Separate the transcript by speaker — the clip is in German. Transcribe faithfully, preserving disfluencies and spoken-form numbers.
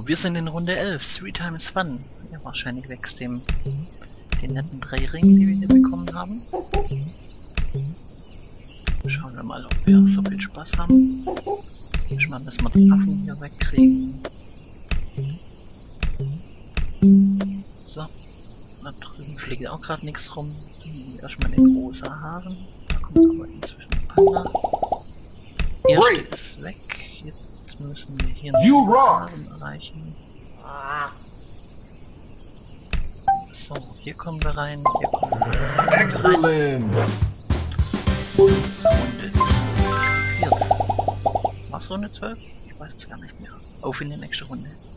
Speaker 1: Und wir sind in Runde elf, Three Times Fun. Ja, wahrscheinlich wächst dem den netten drei Ringen, die wir hier bekommen haben. Schauen wir mal, ob wir so viel Spaß haben. Mal müssen wir den Affen hier wegkriegen. So. Da drüben fliegt auch gerade nichts rum. Erstmal eine große Hasen. Da kommt aber inzwischen ein Panda. Er steht weg. Jetzt müssen wir hier noch einen Hasen erreichen. So, hier kommen wir rein. Hier kommen wir rein.
Speaker 2: Excellent!
Speaker 1: Runde vier. War's Runde zwölf? Ich weiß es gar nicht mehr. Auf in die nächste Runde.